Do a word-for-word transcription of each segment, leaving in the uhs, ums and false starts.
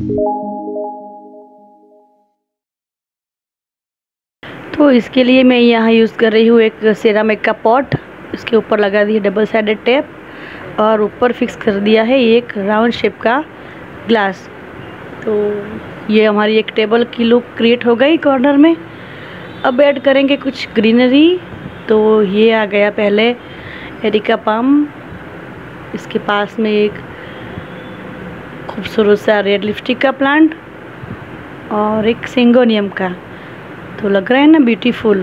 तो इसके लिए मैं यहाँ यूज़ कर रही हूँ एक सेरामिक का पॉट। इसके ऊपर लगा दी है डबल साइडेड टेप और ऊपर फिक्स कर दिया है एक राउंड शेप का ग्लास। तो ये हमारी एक टेबल की लुक क्रिएट हो गई कॉर्नर में। अब ऐड करेंगे कुछ ग्रीनरी। तो ये आ गया पहले एरिका पाम, इसके पास में एक खूबसूरत सा रेड लिपस्टिक का प्लांट और एक सिंगोनियम का। तो लग रहा है ना ब्यूटीफुल।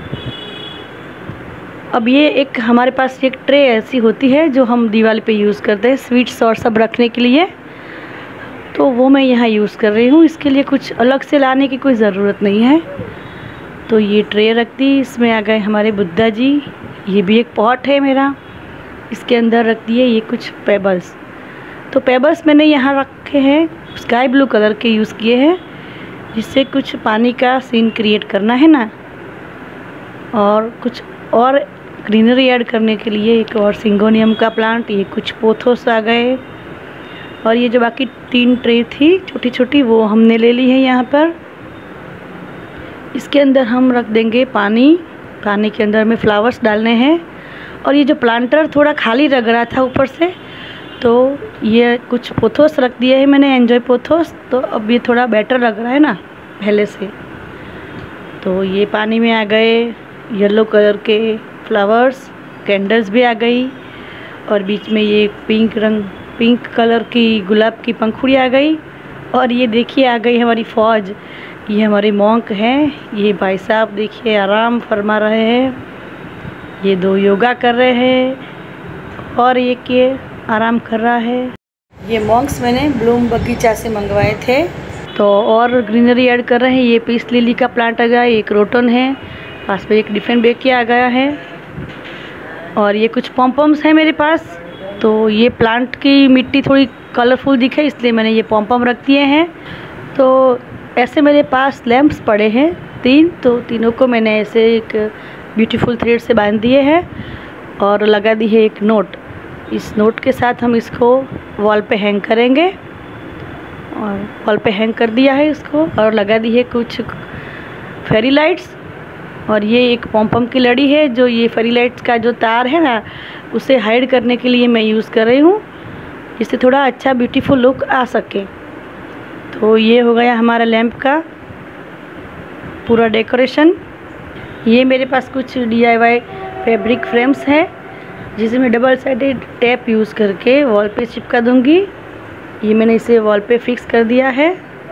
अब ये एक हमारे पास एक ट्रे ऐसी होती है जो हम दिवाली पे यूज़ करते हैं स्वीट्स और सब रखने के लिए, तो वो मैं यहाँ यूज़ कर रही हूँ। इसके लिए कुछ अलग से लाने की कोई ज़रूरत नहीं है। तो ये ट्रे रख दी, इसमें आ गए हमारे बुद्धा जी। ये भी एक पॉट है मेरा, इसके अंदर रख दिए ये कुछ पेबल्स। तो पेबल्स मैंने यहाँ रखे हैं स्काई ब्लू कलर के यूज़ किए हैं, जिससे कुछ पानी का सीन क्रिएट करना है ना। और कुछ और ग्रीनरी ऐड करने के लिए एक और सिंगोनियम का प्लांट, ये कुछ पोथोस आ गए। और ये जो बाकी तीन ट्रे थी छोटी छोटी वो हमने ले ली है यहाँ पर। इसके अंदर हम रख देंगे पानी। पानी के अंदर में फ्लावर्स डालने हैं। और ये जो प्लांटर थोड़ा खाली लग रहा था ऊपर से, तो ये कुछ पोथोस रख दिए है मैंने, एंजॉय पोथोस। तो अब ये थोड़ा बेटर लग रहा है ना पहले से। तो ये पानी में आ गए येलो कलर के फ्लावर्स, कैंडल्स भी आ गई। और बीच में ये पिंक रंग पिंक कलर की गुलाब की पंखुड़ी आ गई। और ये देखिए आ गई हमारी फ़ौज। ये हमारे मॉन्क हैं। ये भाई साहब देखिए आराम फरमा रहे हैं। ये दो योगा कर रहे हैं और एक ये आराम कर रहा है। ये मॉन्क्स मैंने ब्लूम बगीचा से मंगवाए थे। तो और ग्रीनरी ऐड कर रहे हैं। ये पीस लिली का प्लांट आ गया, एक रोटन है, पास में एक डिफरेंट बेकिया आ गया है। और ये कुछ पॉम्पम्स हैं मेरे पास। तो ये प्लांट की मिट्टी थोड़ी कलरफुल दिखे इसलिए मैंने ये पॉम्पम रख दिए हैं। तो ऐसे मेरे पास लैंप्स पड़े हैं तीन, तो तीनों को मैंने ऐसे एक ब्यूटीफुल थ्रेड से बांध दिए हैं और लगा दी है एक नोट। इस नोट के साथ हम इसको वॉल पे हैंग करेंगे। और वॉल पे हैंग कर दिया है इसको और लगा दी है कुछ फेरी लाइट्स। और ये एक पॉम्पम की लड़ी है, जो ये फेरी लाइट्स का जो तार है ना उसे हाइड करने के लिए मैं यूज़ कर रही हूँ, जिससे थोड़ा अच्छा ब्यूटीफुल लुक आ सके। तो ये हो गया हमारा लैंप का पूरा डेकोरेशन। ये मेरे पास कुछ D I Y fabric frames हैं, जिसे मैं डबल साइडेड टेप यूज़ करके वॉल पे चिपका दूंगी। ये मैंने इसे वॉल पे फिक्स कर दिया है।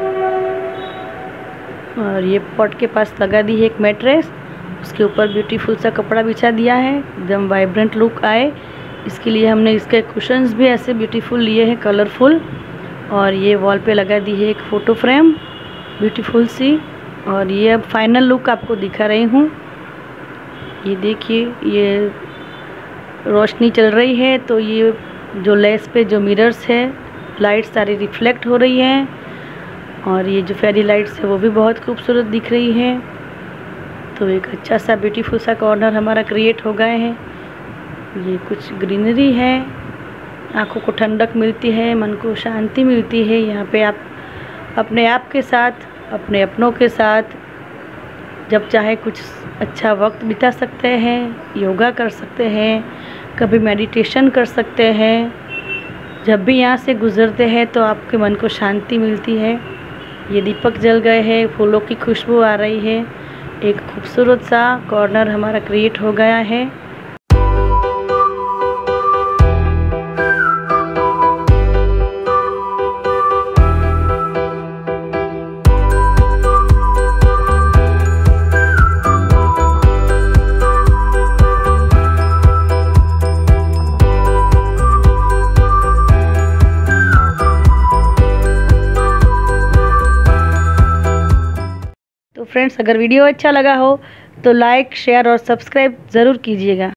और ये पॉट के पास लगा दी है एक मैट्रेस, उसके ऊपर ब्यूटीफुल सा कपड़ा बिछा दिया है, एकदम वाइब्रेंट लुक आए। इसके लिए हमने इसके कुशन्स भी ऐसे ब्यूटीफुल लिए हैं कलरफुल। और ये वॉल पे लगा दी है एक फ़ोटो फ्रेम ब्यूटीफुल सी। और ये अब फाइनल लुक आपको दिखा रही हूँ। ये देखिए ये रोशनी चल रही है, तो ये जो लेस पे जो मिरर्स है लाइट सारी रिफ्लेक्ट हो रही हैं। और ये जो फेरी लाइट्स है वो भी बहुत खूबसूरत दिख रही हैं। तो एक अच्छा सा ब्यूटीफुल सा कॉर्नर हमारा क्रिएट हो गए हैं। ये कुछ ग्रीनरी है, आँखों को ठंडक मिलती है, मन को शांति मिलती है। यहाँ पे आप अपने आप के साथ, अपने अपनों के साथ जब चाहे कुछ अच्छा वक्त बिता सकते हैं, योगा कर सकते हैं, कभी मेडिटेशन कर सकते हैं। जब भी यहाँ से गुज़रते हैं तो आपके मन को शांति मिलती है। ये दीपक जल गए हैं, फूलों की खुशबू आ रही है। एक खूबसूरत सा कॉर्नर हमारा क्रिएट हो गया है। तो फ्रेंड्स, अगर वीडियो अच्छा लगा हो तो लाइक, शेयर और सब्सक्राइब ज़रूर कीजिएगा।